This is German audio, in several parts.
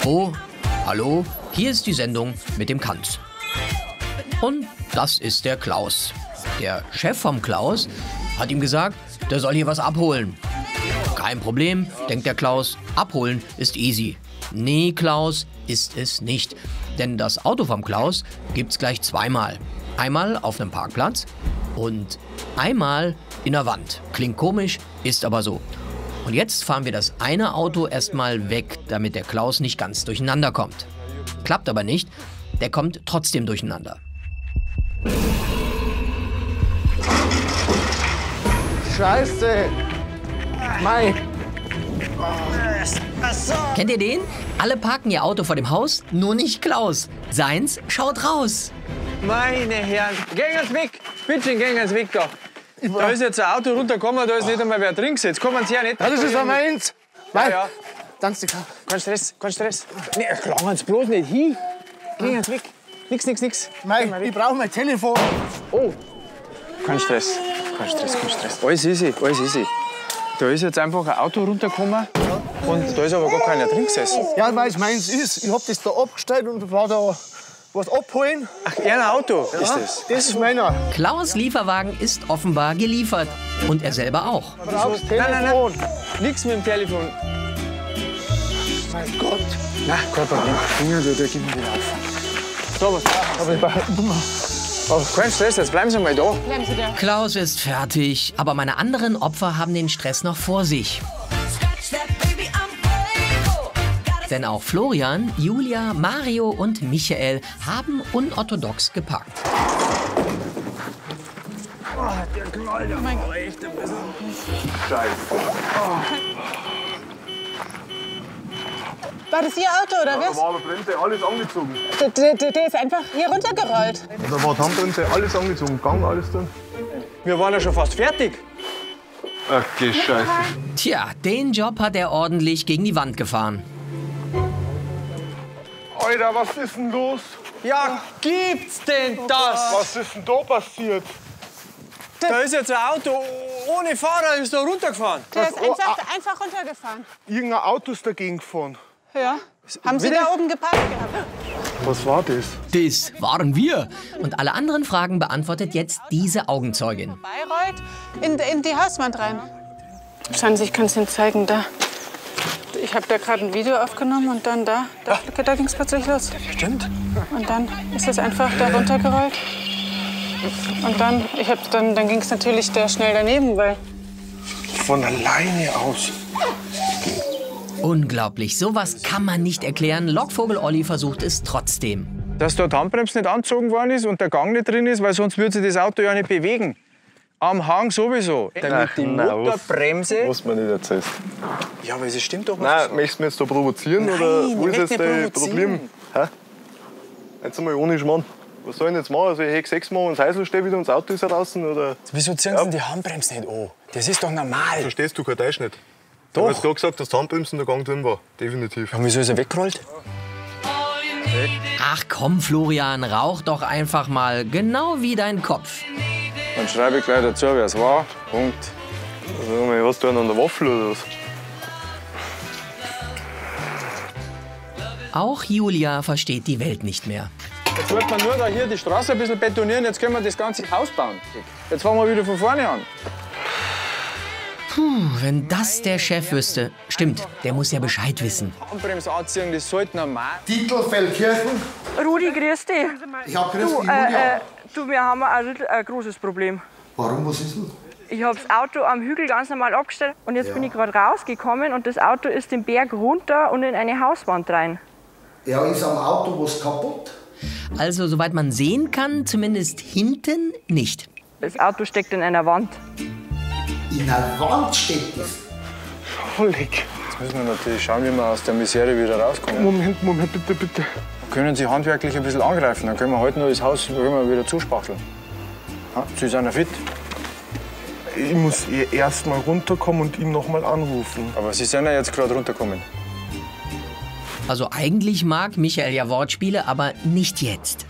Hallo, hallo, hier ist die Sendung mit dem Kanz. Und das ist der Klaus. Der Chef vom Klaus hat ihm gesagt, der soll hier was abholen. Kein Problem, denkt der Klaus, abholen ist easy. Nee, Klaus, ist es nicht. Denn das Auto vom Klaus gibt's gleich zweimal. Einmal auf einem Parkplatz und einmal in der Wand. Klingt komisch, ist aber so. Und jetzt fahren wir das eine Auto erstmal weg, damit der Klaus nicht ganz durcheinander kommt. Klappt aber nicht, der kommt trotzdem durcheinander. Scheiße! Mei! Kennt ihr den? Alle parken ihr Auto vor dem Haus, nur nicht Klaus. Seins schaut raus. Meine Herren, gehen Sie weg! Bitte gehen Sie weg da! Da ist jetzt ein Auto runtergekommen, da ist nicht einmal wer drin gesetzt. Kommen Sie her nicht. Ja, das ist auch meins! Mei! Ja. Danke dir. Kein Stress, kein Stress. Nee, klangen Sie bloß nicht hin. Gehen Sie weg. Nix. Mei, ich brauche mein Telefon. Oh. Kein Stress. Kein Stress. Alles easy, alles easy. Da ist jetzt einfach ein Auto runtergekommen und da ist aber gar keiner drin gesessen. Ja, weil es meins ist. Ich hab das da abgestellt und war da was abholen. Ach, ein Auto Ja, ist das? Das ist meiner. Klaus' Lieferwagen ist offenbar geliefert. Und er selber auch. Du brauchst Telefon. Nein. Nichts mit dem Telefon. Mein Gott. Na, kein Problem. Ja, da gehen wir wieder auf. So, was Aber ich brauche... Oh, kein Stress, jetzt bleiben Sie mal da. Bleiben Sie da. Klaus ist fertig, aber meine anderen Opfer haben den Stress noch vor sich. Denn auch Florian, Julia, Mario und Michael haben unorthodox geparkt. War das Ihr Auto oder was? Da war aber Bremse, alles angezogen. Der ist einfach hier runtergerollt. Da war die Handbremse, alles angezogen, Gang, alles drin. Wir waren ja schon fast fertig. Ach, geh Scheiße. Tja, den Job hat er ordentlich gegen die Wand gefahren. Alter, was ist denn los? Ja, gibt's denn das? Was ist denn da passiert? Da ist jetzt ein Auto ohne Fahrer, ist da runtergefahren. Der ist einfach runtergefahren. Irgendein Auto ist dagegen gefahren. Ja. Haben Sie Bitte? da oben geparkt gehabt? Was war das? Das waren wir. Und alle anderen Fragen beantwortet jetzt diese Augenzeugin. Bayreuth in die Hauswand rein. Schauen Sie, ich kann es Ihnen zeigen. Da. Ich habe da gerade ein Video aufgenommen und dann da ging es plötzlich los. Stimmt. Und dann ist es einfach da runtergerollt. Und dann ging es natürlich schnell daneben, weil Von alleine aus. Unglaublich, sowas kann man nicht erklären. Lockvogel Olli versucht es trotzdem. Dass da die Handbremse nicht angezogen worden ist und der Gang nicht drin ist, weil sonst würde sich das Auto ja nicht bewegen. Am Hang sowieso. Damit die Motorbremse... Was man nicht erzählt. Ja, aber es stimmt doch was. Nein, möchtest du mich jetzt da provozieren? Nein, oder wo ich ist möchte jetzt nicht dein provozieren. Problem? Hä? Jetzt einmal ohne Schmarrn. Was soll ich denn jetzt machen? Also ich hätte 6 Mal ins Häusl stehen wieder und das Auto ist draußen? Oder? Wieso ziehen Sie denn die Handbremse nicht an? Das ist doch normal. Verstehst du kein Deutsch nicht? Doch. Du hast gerade gesagt, dass die Handbremse in der Gang drin war. Definitiv. Ja, wieso ist er weggerollt? Ach komm, Florian, rauch doch einfach mal, genau wie dein Kopf. Dann schreibe ich gleich dazu, wer es war. Punkt. Also, hast du einen an der Waffel oder was? Auch Julia versteht die Welt nicht mehr. Jetzt wird man nur da hier die Straße ein bisschen betonieren, jetzt können wir das ganze Haus bauen. Jetzt fangen wir wieder von vorne an. Wenn das der Chef wüsste. Stimmt, der muss ja Bescheid wissen. Handbremse anziehen, das sollte normal. Titel Feldkirchen. Rudi, grüß dich. Ich hab Christi Du, Julia. wir haben ein großes Problem. Warum, was ist denn? Ich habe das Auto am Hügel ganz normal abgestellt und jetzt bin ich gerade rausgekommen und das Auto ist den Berg runter und in eine Hauswand rein. Ja, ist am Auto was kaputt? Also, soweit man sehen kann, zumindest hinten nicht. Das Auto steckt in einer Wand. In der Wand steht es. Leck. Jetzt müssen wir natürlich schauen, wie wir aus der Misere wieder rauskommen. Moment, bitte. Können Sie handwerklich ein bisschen angreifen, dann können wir heute nur das Haus wieder zuspachteln. Ja, Sie sind ja fit. Ich muss erst mal runterkommen und ihn noch mal anrufen. Aber Sie sind ja jetzt gerade runtergekommen. Also eigentlich mag Michael ja Wortspiele, aber nicht jetzt.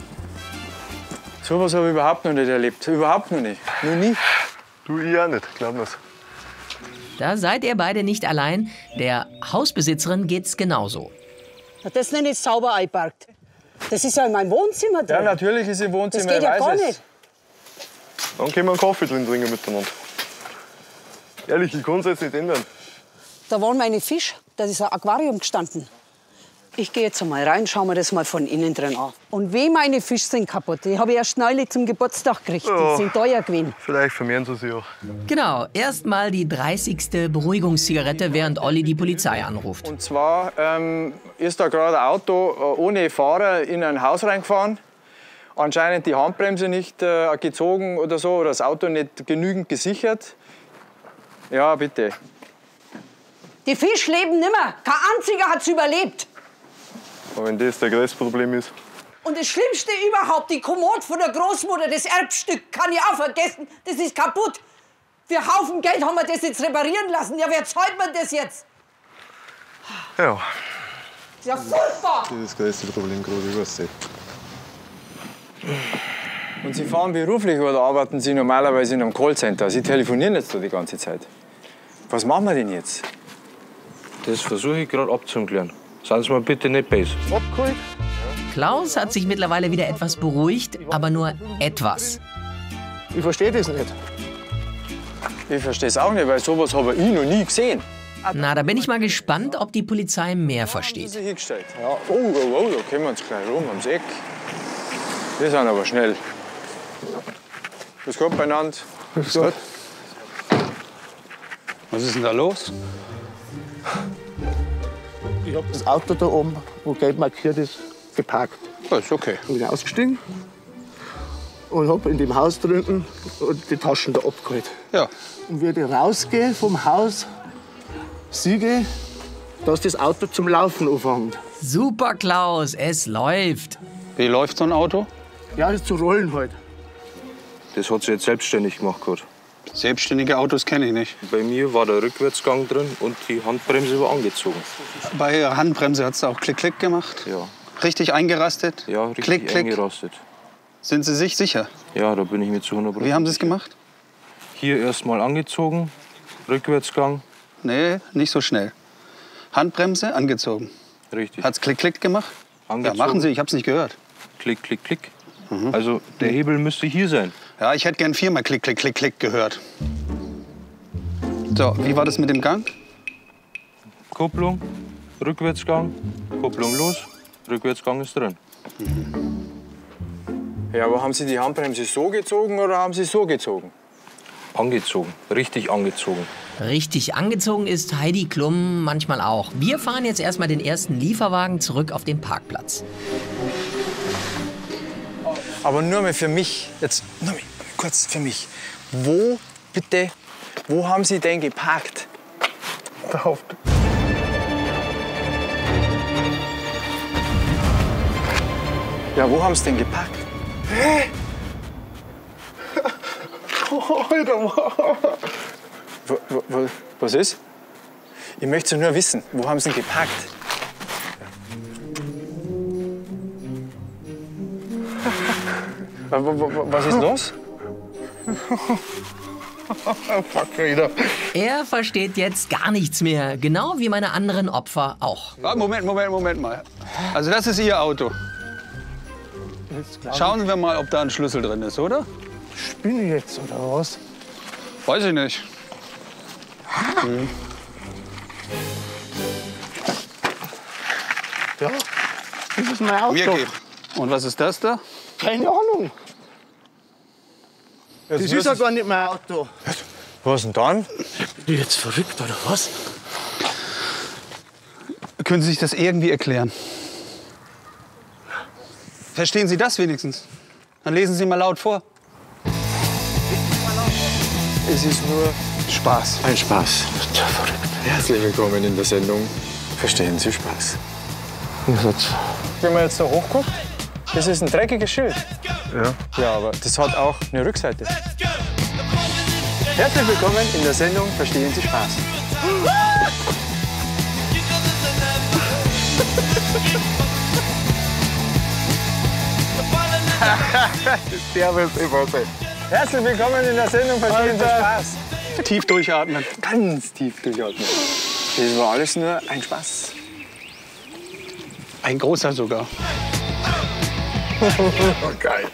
So was habe ich überhaupt noch nicht erlebt. Überhaupt noch nicht. Noch nie. Du, ich auch nicht, glaub mir's. Da seid ihr beide nicht allein. Der Hausbesitzerin geht's genauso. Das nenne ich sauber eingeparkt. Das ist ja in meinem Wohnzimmer drin. Ja, natürlich ist im Wohnzimmer. Das geht ja gar nicht. Dann können wir einen Kaffee drin trinken miteinander. Ehrlich, ich kann es jetzt nicht ändern. Da waren meine Fische, da ist ein Aquarium gestanden. Ich gehe jetzt einmal rein, schauen wir das mal von innen drin an. Und weh, meine Fische sind kaputt. Die habe ich erst neulich zum Geburtstag gekriegt. Die sind teuer gewesen. Vielleicht vermehren sie sich auch. Genau, erstmal die 30. Beruhigungszigarette, während Olli die Polizei anruft. Und zwar ist da gerade ein Auto ohne Fahrer in ein Haus reingefahren. Anscheinend die Handbremse nicht gezogen oder so, oder das Auto nicht genügend gesichert. Ja, bitte. Die Fische leben nimmer. Kein einziger hat's überlebt. Aber wenn das der größte Problem ist. Und das Schlimmste überhaupt, die Kommode von der Großmutter, das Erbstück, kann ich auch vergessen, das ist kaputt. Für einen Haufen Geld haben wir das jetzt reparieren lassen. Ja, wer zahlt man das jetzt? Ja. Das ist ja furchtbar. Das ist das größte Problem gerade, ich weiß nicht. Und Sie fahren beruflich oder arbeiten Sie normalerweise in einem Callcenter? Sie telefonieren jetzt da die ganze Zeit. Was machen wir denn jetzt? Das versuche ich gerade abzuklären. Seien Sie mal bitte nicht böse. Abgeholt? Klaus hat sich mittlerweile wieder etwas beruhigt, aber nur etwas. Ich verstehe das nicht. Ich verstehe es auch nicht, weil sowas habe ich noch nie gesehen. Na, da bin ich mal gespannt, ob die Polizei mehr versteht. Sie hingestellt. Ja. Oh, da kommen wir uns gleich rum ums Eck. Wir sind aber schnell. Grüß Gott beieinander. Grüß Gott. Was ist denn da los? Ich habe das Auto da oben, wo gelb markiert ist, geparkt. Ja, ist okay. Ich bin ausgestiegen und habe in dem Haus drunten die Taschen da abgeholt. Ja. Und wie ich rausgehe vom Haus, sehe, dass das Auto zum Laufen anfängt. Super, Klaus, es läuft. Wie läuft so ein Auto? Ja, das zu rollen halt. Das hat sie jetzt selbstständig gemacht gerade. Selbstständige Autos kenne ich nicht. Bei mir war der Rückwärtsgang drin und die Handbremse war angezogen. Bei Ihrer Handbremse hat es auch Klick-Klick gemacht? Ja. Richtig eingerastet? Ja, richtig Klick, Klick. eingerastet. Sind Sie sich sicher? Ja, da bin ich mir zu 100%. Wie haben Sie es gemacht? Hier erst mal angezogen, Rückwärtsgang. Nee, nicht so schnell. Handbremse angezogen. Richtig. Hat's Klick-Klick gemacht? Angezogen. Ja, machen Sie, ich hab's nicht gehört. Klick, Klick, Klick. Also der Hebel müsste hier sein. Ja, ich hätte gern 4-mal Klick, Klick, Klick, Klick gehört. So, wie war das mit dem Gang? Kupplung, Rückwärtsgang, Kupplung los, Rückwärtsgang ist drin. Ja, aber haben Sie die Handbremse so gezogen oder haben Sie so gezogen? Angezogen, richtig angezogen. Richtig angezogen ist Heidi Klum manchmal auch. Wir fahren jetzt erstmal den ersten Lieferwagen zurück auf den Parkplatz. Aber nur mal für mich, jetzt nur mal kurz für mich. Wo, bitte, wo haben Sie denn geparkt? Da auf. Ja, wo haben Sie denn geparkt? Hä? Alter, Was ist? Ich möchte nur wissen, wo haben Sie denn geparkt? Was ist los? Fuck, Alter. Er versteht jetzt gar nichts mehr, genau wie meine anderen Opfer auch. Ah, Moment mal. Also das ist Ihr Auto. Schauen wir mal, ob da ein Schlüssel drin ist, oder? Spinne ich jetzt oder was? Weiß ich nicht. Ja, das ist mein Auto. Wir gehen. Und was ist das da? Keine Ahnung. Das ist ja gar nicht mein Auto. Was denn dann? Bin ich jetzt verrückt oder was? Können Sie sich das irgendwie erklären? Verstehen Sie das wenigstens? Dann lesen Sie mal laut vor. Es ist nur Spaß. ein Spaß. Verrückt. Herzlich willkommen in der Sendung Verstehen Sie Spaß. Wenn man jetzt da hochguckt, das ist ein dreckiges Schild. Ja. Ja, aber das hat auch eine Rückseite. Herzlich willkommen in der Sendung Verstehen Sie Spaß. Servus, ich weiß nicht. Herzlich willkommen in der Sendung Verstehen Sie Spaß. Tief durchatmen. Ganz tief durchatmen. Das war alles nur ein Spaß. Ein großer sogar. Geil.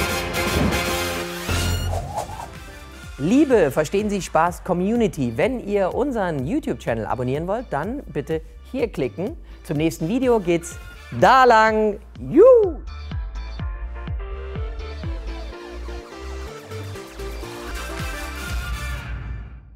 Liebe Verstehen Sie Spaß Community, wenn ihr unseren YouTube-Channel abonnieren wollt, dann bitte hier klicken. Zum nächsten Video geht's da lang. Juhu!